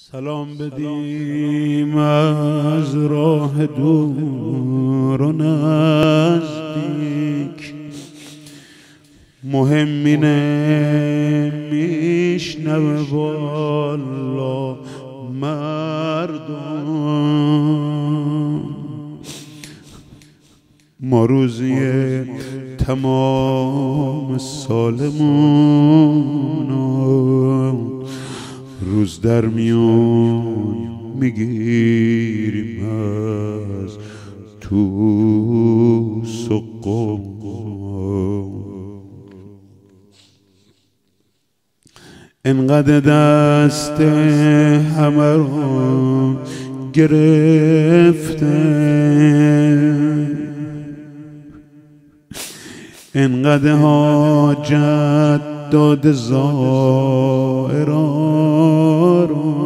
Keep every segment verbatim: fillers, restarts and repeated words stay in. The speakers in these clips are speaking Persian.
سلام بدیم از راه دور و نزدیک، مهم اینه میشنوه والا مردم. ما روزی تمام سالمون روز در میون میگیریم از تو سقم. انقدر دست همه رو گرفته، انقدر حاجت داد زائرا رو.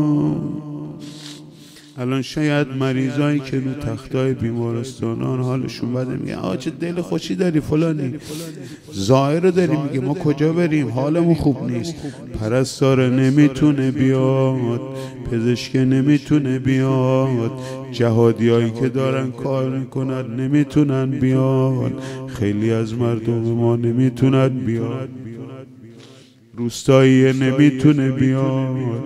الان شاید مریضایی که رو تختای بیمارستانان حالشون بده میگه آقا چه دل خوشی داری فلانی، زائر داری میگه ما کجا بریم حالمون خوب نیست، پرستار نمیتونه بیاد، پزشک نمیتونه بیاد، جهادیایی که دارن کار میکنن نمیتونن بیاد، خیلی از مردم ما نمیتونن بیاد، روستایی نمیتونه بیاد.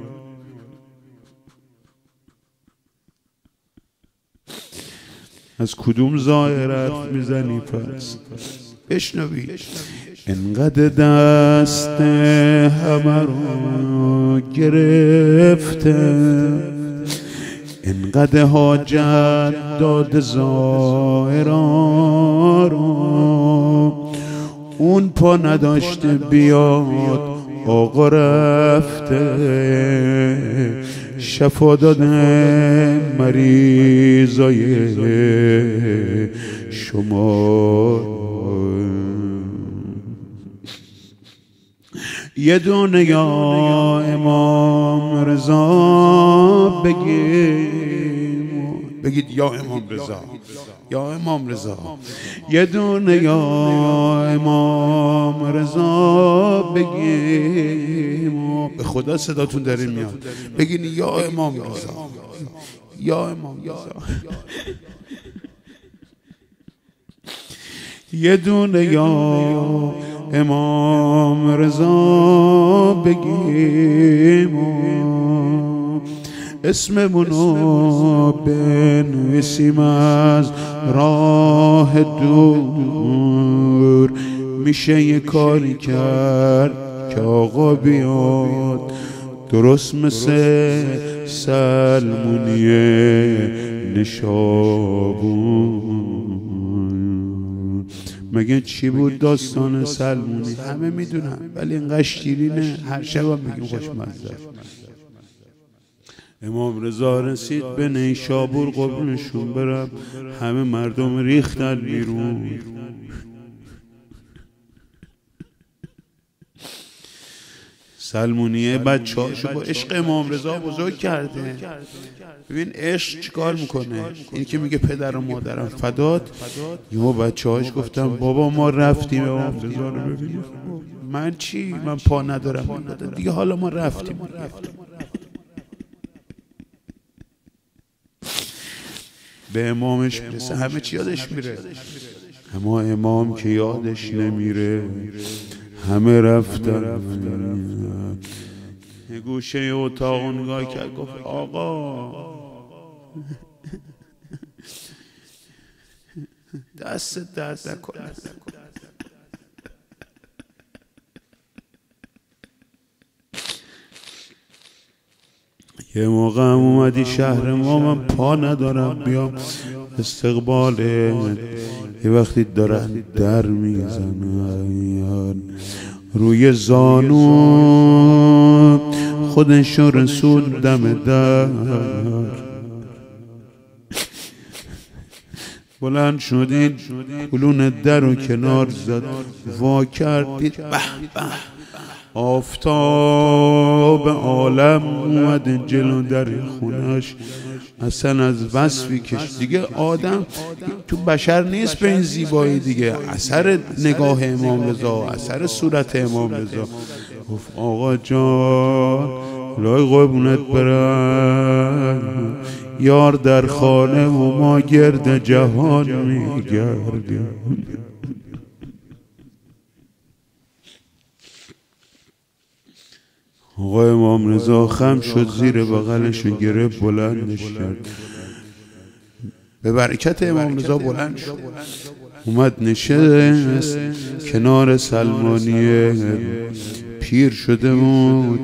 از کدوم زائر حرف میزنی پس؟ بشنوی. انقدر دست همه رو گرفته، انقدر حاجت داد زائرا رو، اون پا نداشته بیاد آقا رفته، شفا داده مریضای شما. یه دونه یا امام رضا بگیم، بگید یا امام رضا، یا امام رضا. یه دونه یا امام رضا بگیم، به خدا صداتون داره میاد، بگین یا امام رضا، یا امام رضا. یه دونه یا امام رضا بگیم، اسممونو بنویسیم از راه دور. میشه یه کاری کرد که آقا بیاد، درست مثل سلمونیه نشابون. مگه چی بود داستان سلمونی؟ همه میدونن ولی اینقدر شیرینه هر شب هم میگیم خوشمزه. امام رضا رسید به نیشابور، قربونشون برم، همه مردم ریختن بیرون. سلمونیه بچه هاشو با عشق امام رضا بزرگ کرده. ببین عشق چیکار میکنه، این که میگه پدر و مادرم فدات، یهو بچه هاش گفتم بابا ما رفتیم امام رضا رو ببینیم. من چی؟ من پا ندارم دیگه، حالا ما رفتیم. به امامش مثل همه چی یادش میره، اما امام که یادش نمیره. همه رفتن. یه گوشه اتاق نگاه کرد گفت آقا دست درد نکنه. یه موقع هم اومدی شهر ما، من پا ندارم بیام استقبالت، یه وقتی دارن در میزنن روی زانو، خودشو رسوندم در. بلند شدید کلون در رو کنار زد، وا کردید، به به آفتاب عالم اومد جلو در خونش. اصلا از وصفی کش دیگه آدم تو بشر نیست به این زیبایی دیگه. اثر نگاه امام رضا، اثر صورت امام رضا. گفت آقا جان لای قربونت برم یار در خانه و ما گرد جهان میگردیم. آقای امام رضا خم شد، زیر بغلشو گرفت، بلندش کرد. به برکت امام رضا بلند شد، اومد نشست کنار سلمانی پیر شده بود،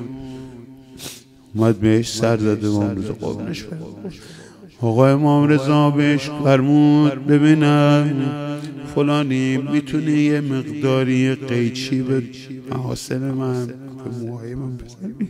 اومد بهش سر زده. امام رضا قربونش برم. آقا امام رضا بهش فرمود ببینم فلانی میتونی یه مقداری قیچی به محاسن من به موهای من بزنی؟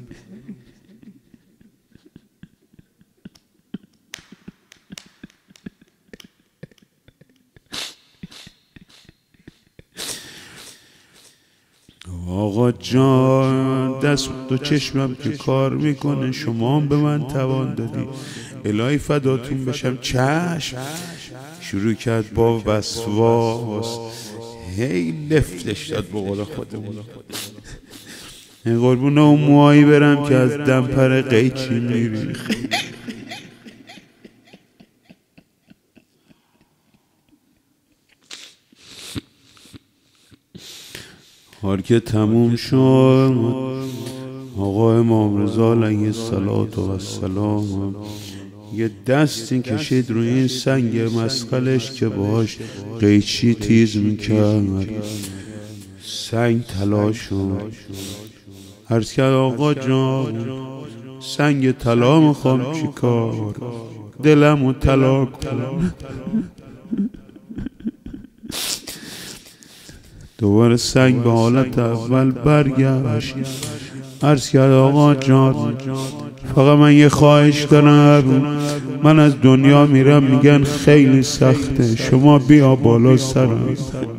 آقا جان دست دو چشمم که کار میکنه، شما هم به من توان دادی، الهی فداتون بشم. چشم. شروع کرد با وسواس هی لفتش داد به قول خودمون. این قربون اون موهایی برم که از دمپر قیچی میریخ. حال که تموم شد آقا امام رضا علیه السلام یه دستی کشید روی این سنگ مسقلش که باهاش قیچی تیز میکرد، سنگ طلا شد. عرض کرد آقا جان سنگ طلا میخوام چیکار؟ دلمو طلا کنم. دوباره سنگ به حالت اول برگشت. عرض کرد آقا جان فقط من یه خواهش دارم، من از دنیا میرم میگن خیلی سخته، شما بیا بالا سرم.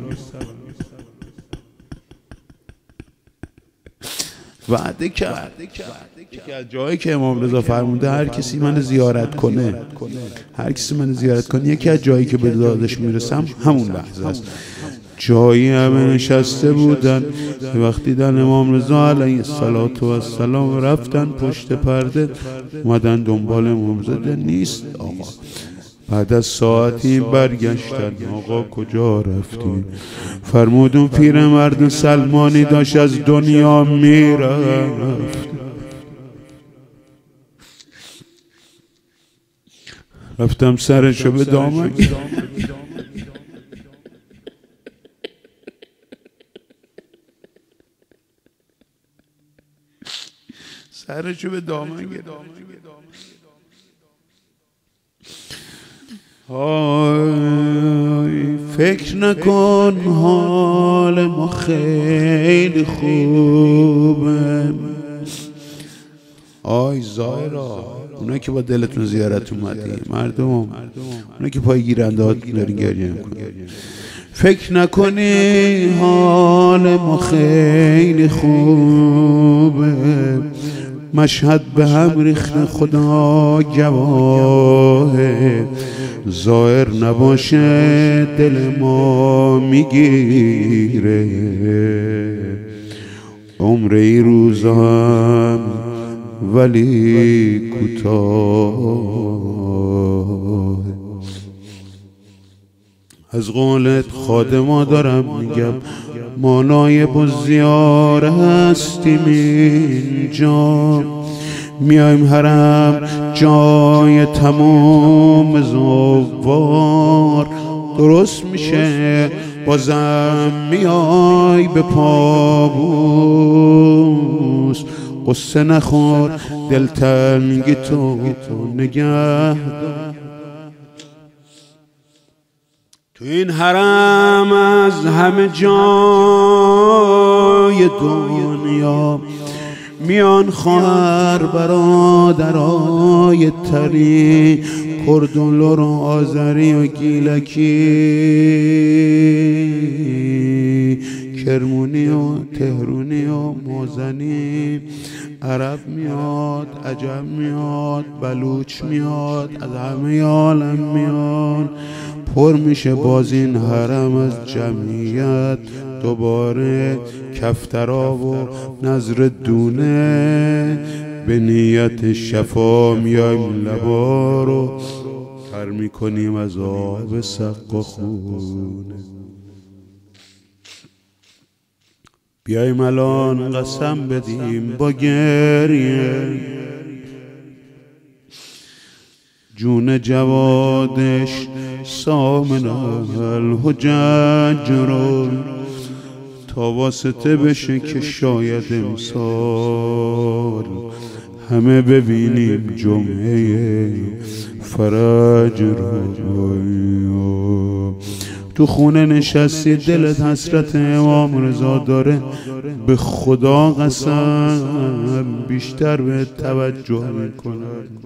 وعده کرد که از جایی که امام رضا فرموده هر کسی من زیارت کنه، هر کسی من زیارت کنه، یکی از جایی که به دادش میرسم همون لحظه است. جایی همه نشسته بودن، وقتی دیدن امام رضا علیه السلام رفتن پشت پرده، اومدن دنبال امام رضا، نیست آقا. بعد از ساعتی برگشتن، آقا کجا رفتین؟ فرمودون پیرمرد سلمانی داشت از دنیا میرفت. رفتم سرشو به دامن سرشو به دامن گرفت. آی فکر نکن حال ما خیلی خوبه. آی زایرا، اونایی که با دلتون زیارت اومدی، مردم اونایی که پای گیرنده ها دارین گریه میکنی، فکر نکنی حال ما خیلی خوبه. مشهد به هم ریخته خدا گواهه، ظاهر نباشه دل ما میگیره. عمر ای روز هم ولی کوتاه. از قولت خادما دارم میگم، ما نایب و زیار هستیم اینجا، میایم حرم جای تمام زوار. درست میشه بازم میای به پابوس، قصه نخور دلتنگی تو نگه دار. تو این حرم از همه جای دنیا میان خواهر برادرای تری، کردولور و آذری و گیلکی، کرمونی و تهرونی و موزنی. عرب میاد، عجم میاد، بلوچ میاد، از همه عالم میاد. پر میشه باز این حرم از جمعیت. دوباره کفترا و نظر دونه به نیت شفا میایم لبا رو تر میکنیم از آب سق و خونه. بیایم الان قسم بدیم با گریه جون جوادش سامن الحجج رو تا واسطه بشه که شاید امسال همه ببینیم جمعه فرج رو. تو خونه نشستی دلت حسرت امام رضا داره، به خدا قسم بیشتر به توجه میکنه.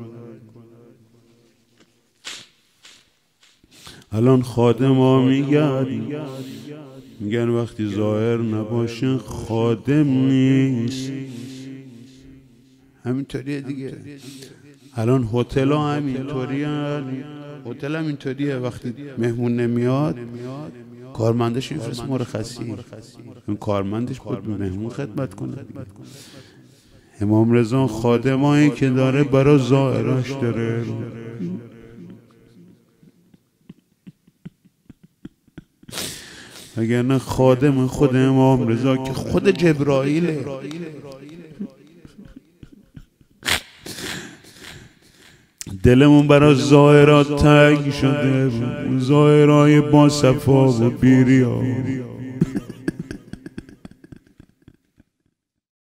الان خادم ها میگن میگن وقتی ظاهر نباشه خادم نیست. همینطوریه دیگه. الان هتل ها همینطوریه، هتل هم اینطوریه، وقتی مهمون نمیاد کارمندش میفرست مرخصی، اون کارمندش باید به مهمون خدمت کنه. امام رضا خادمایی که داره برای ظاهراش داره. اگر نه خادم خود امام رضا که خود جبرائیله. دلمون برای ظاهرات تنگ شده، ظاهرای با صفا و بیریا.